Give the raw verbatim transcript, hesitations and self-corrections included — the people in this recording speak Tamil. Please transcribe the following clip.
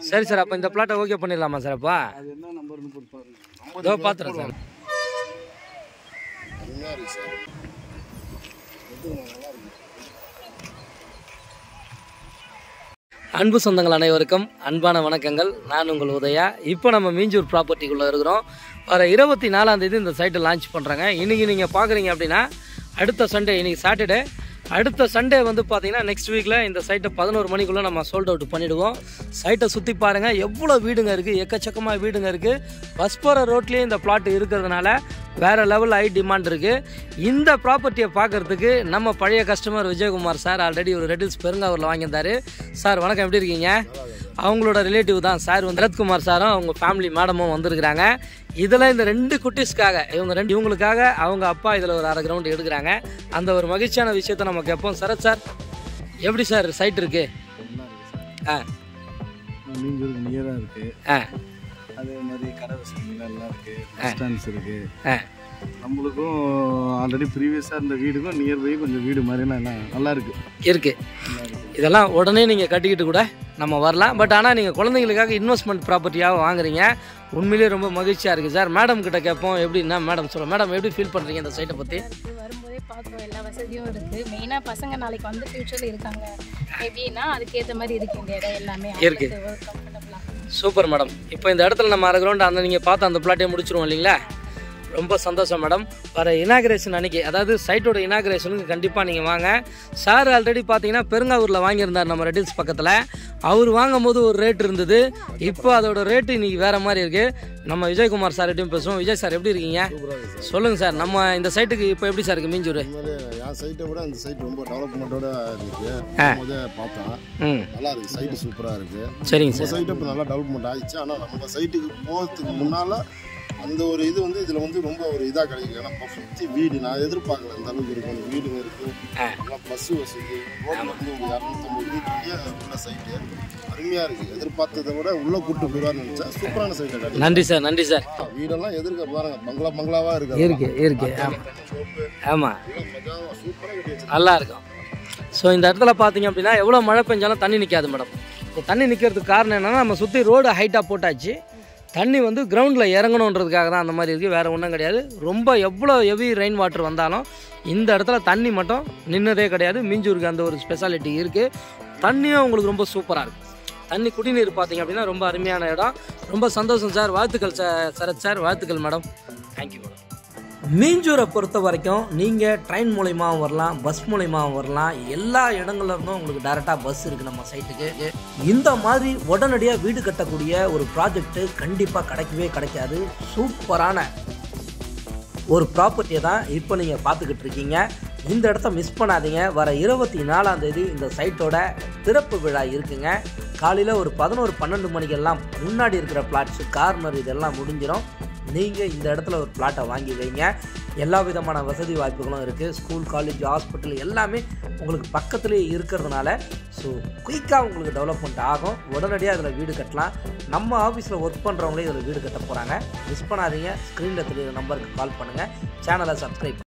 சரி சார், அப்போ இந்த பிளாட்டை ஓகே பண்ணிடலாமா சார்? அப்போ அது என்ன நம்பர்னு போட்டு பாருங்க. இதோ பார்த்துறேன் சார். அன்பு சொந்தங்கள் அனைவருக்கும் அன்பான வணக்கங்கள். நான் உங்கள் உதயா. இப்போ நம்ம மீஞ்சூர் ப்ராப்பர்ட்டிக்குள்ளே இருக்கிறோம். வர இருபத்தி நாலாம் தேதி இந்த சைட்டை லான்ச் பண்ணுறாங்க. இன்றைக்கி நீங்கள் பார்க்குறீங்க அப்படின்னா அடுத்த சண்டே, இன்றைக்கி சாட்டர்டே, அடுத்த சண்டே வந்து பார்த்தீங்கன்னா நெக்ஸ்ட் வீக்கில் இந்த சைட்டை பதினோரு மணிக்குள்ளே நம்ம சோல்ட் அவுட் பண்ணிவிடுவோம். சைட்டை சுற்றி பாருங்கள், எவ்வளோ வீடுங்க இருக்குது, எக்கச்சக்கமாக வீடுங்க இருக்குது. பஸ் போகிற ரோட்லேயே இந்த பிளாட் இருக்கிறதுனால வேறு லெவல் ஹை டிமாண்ட் இருக்குது. இந்த ப்ராப்பர்ட்டியை பார்க்குறதுக்கு நம்ம பழைய கஸ்டமர் விஜயகுமார் சார் ஆல்ரெடி ஒரு ரெட்டில்ஸ் பெருங்காவூரில் வாங்கியிருந்தார். சார் வணக்கம், எப்படி இருக்கீங்க? அவங்களோட ரிலேட்டிவ் தான் சார் வந்து ரத்குமார் சாரும் அவங்க ஃபேமிலி மேடமும் வந்திருக்கிறாங்க. இதில் இந்த ரெண்டு குட்டீஸ்க்காக இவங்க ரெண்டு இவங்களுக்காக அவங்க அப்பா இதில் ஒரு அரை கிரவுண்ட் எடுக்கிறாங்க. அந்த ஒரு மகிழ்ச்சியான விஷயத்த நம்ம கேட்போம். சரத் சார், எப்படி சார் சைட் இருக்குது? ஆ மீஞ்சூருக்கு நியராக இருக்குது. ஆ அதே மாதிரி கடை வசதிகள் எல்லாம் இருக்குது, பஸ் ஸ்டாண்ட்ஸ் இருக்குது. ஆ நம்மளுக்கும் ஆல்ரெடி ப்ரீவியஸாக இருந்த வீடுக்கும் நியர்பை கொஞ்சம் வீடு மாதிரிலாம் எல்லாம் நல்லா இருக்குது இருக்குது. இதெல்லாம் உடனே நீங்கள் கட்டிக்கிட்டு கூட நம்ம வரலாம். பட் ஆனால் நீங்கள் குழந்தைங்களுக்காக இன்வெஸ்ட்மெண்ட் ப்ராப்பர்ட்டியாக வாங்குறீங்க. உண்மையிலேயே ரொம்ப மகிழ்ச்சியாக இருக்குது சார். மேடம் கிட்ட கேட்போம், எப்படின்னா மேடம் சொல்லுங்கள். மேடம், எப்படி ஃபீல் பண்ணுறீங்க இந்த சைட்டை பற்றி? வரும்போதே பார்க்குறோம், எல்லா வசதியும் இருக்குது. மெயினாக பசங்க நாளைக்கு வந்து ஃபியூச்சரில் இருக்காங்க எப்படின்னா அதுக்கேற்ற மாதிரி இருக்குது. இந்த இடம் எல்லாமே இருக்குது. Super madam. இப்போ இந்த இடத்துல நம்ம அரை கிரவுண்ட் அந்த நீங்கள் பார்த்து அந்த பிளாட்டே முடிச்சிருவோம் இல்லைங்களா? ரொம்ப சந்தோஷம் மேடம். வர இனாகிரேஷன் அன்றைக்கி, அதாவது சைட்டோட இனாகிரேஷனுக்கு கண்டிப்பாக நீங்கள் வாங்க. சார் ஆல்ரெடி பார்த்தீங்கன்னா பெருங்காவூரில் வாங்கியிருந்தார் நம்ம ரெட்டில்ஸ் பக்கத்தில். அவர் வாங்கும் போது ஒரு ரேட் இருந்தது, இப்போ அதோட ரேட்டு இன்றைக்கி வேறு மாதிரி இருக்குது. நம்ம விஜயகுமார் சார்கிட்டையும் பேசுவோம். விஜய் சார், எப்படி இருக்கீங்க? சொல்லுங்கள் சார், நம்ம இந்த சைட்டுக்கு இப்போ எப்படி சார் இருக்குது மீஞ்சூர்? என் சைட்டை விட அந்த சைட் ரொம்ப டெவலப்மெண்ட்டோட இருக்குது. பார்த்தேன், ம், நல்லா இருக்குது. சைட்டு சூப்பராக இருக்குது. சரிங்க சார். சைட்டு இப்போ நல்லா டெவலப்மெண்ட் ஆகிடுச்சு. ஆனால் நம்ம சைட்டுக்கு போகிறதுக்கு முன்னால் அந்த ஒரு இது வந்து இதில் வந்து ரொம்ப ஒரு இதாக கிடைக்கும். ஏன்னா இப்போ சுற்றி வீடு நான் எதிர்பார்க்கல இந்த அளவுக்கு இருக்கும். வீடுங்க இருக்குது, நல்லா பஸ்ஸு வசதி, ரோட்டில் வந்து ஒரு இரநூத்தம்பது வீட்டுலேயே உள்ள சைட்டு அருமையாக இருக்குது. எதிர்பார்த்ததை விட உள்ளே கூப்பிட்டு போயிடுவான்னு நினச்சா சூப்பரான சைட்டை கிடைக்கும். நன்றி சார், நன்றி சார். வீடெல்லாம் எதிர்க்க பாருங்க, பங்களா பங்களாவாக இருக்குது. இருக்கு இருக்கு ஆமாம் ஆமாம் சூப்பராக கட்டி நல்லா இருக்கும். ஸோ இந்த இடத்துல பார்த்தீங்க அப்படின்னா எவ்வளோ மழை பெஞ்சாலும் தண்ணி நிற்காது மேடம். இப்போ தண்ணி நிற்கிறதுக்கு காரணம் என்னென்னா நம்ம சுற்றி ரோடு ஹைட்டாக போட்டாச்சு. தண்ணி வந்து கிரவுண்டில் இறங்கணுன்றதுக்காக தான் அந்த மாதிரி இருக்குது, வேறு ஒன்றும் கிடையாது. ரொம்ப எவ்வளோ ஹெவி ரெயின் வாட்டர் வந்தாலும் இந்த இடத்துல தண்ணி மட்டும் நின்னதே கிடையாது. மீஞ்சூருக்கு அந்த ஒரு ஸ்பெஷாலிட்டி இருக்குது. தண்ணியும் உங்களுக்கு ரொம்ப சூப்பராக இருக்குது. தண்ணி குடிநீர் பார்த்தீங்க அப்படின்னா ரொம்ப அருமையான இடம். ரொம்ப சந்தோஷம் சார். வாழ்த்துக்கள் சார் சரத் சார். வாழ்த்துக்கள் மேடம். Thank you madam. மீஞ்சூரை பொறுத்த வரைக்கும் நீங்கள் ட்ரெயின் மூலியமாகவும் வரலாம், பஸ் மூலியமாகவும் வரலாம். எல்லா இடங்கள்ல இருந்தும் உங்களுக்கு டைரெக்டாக பஸ் இருக்குது நம்ம சைட்டுக்கு. இந்த மாதிரி உடனடியாக வீடு கட்டக்கூடிய ஒரு ப்ராஜெக்ட்டு கண்டிப்பாக கிடைக்கவே கிடைக்காது. சூப்பரான ஒரு ப்ராப்பர்ட்டியை தான் இப்போ நீங்கள் பார்த்துக்கிட்டு இருக்கீங்க. இந்த இடத்த மிஸ் பண்ணாதீங்க. வர இருபத்தி நாலாம் தேதி இந்த சைட்டோட திறப்பு விழா இருக்குங்க. காலையில் ஒரு பதினோரு பன்னெண்டு மணிக்கெல்லாம் முன்னாடி இருக்கிற பிளாட்ஸு, கார்னர் இதெல்லாம் முடிஞ்சிடும். நீங்கள் இந்த இடத்துல ஒரு பிளாட்டை வாங்கி வைங்க. எல்லா விதமான வசதி வாய்ப்புகளும் இருக்குது. ஸ்கூல், காலேஜ், ஹாஸ்பிட்டல் எல்லாமே உங்களுக்கு பக்கத்துலேயே இருக்கிறதுனால ஸோ குயிக்காக உங்களுக்கு டெவலப்மெண்ட் ஆகும். உடனடியாக அதில் வீடு கட்டலாம். நம்ம ஆஃபீஸில் ஒர்க் பண்ணுறவங்களே இதில் வீடு கட்ட போகிறாங்க. மிஸ் பண்ணாதீங்க. ஸ்க்ரீனில் தெரியுற நம்பருக்கு கால் பண்ணுங்கள். சேனலை சப்ஸ்கிரைப்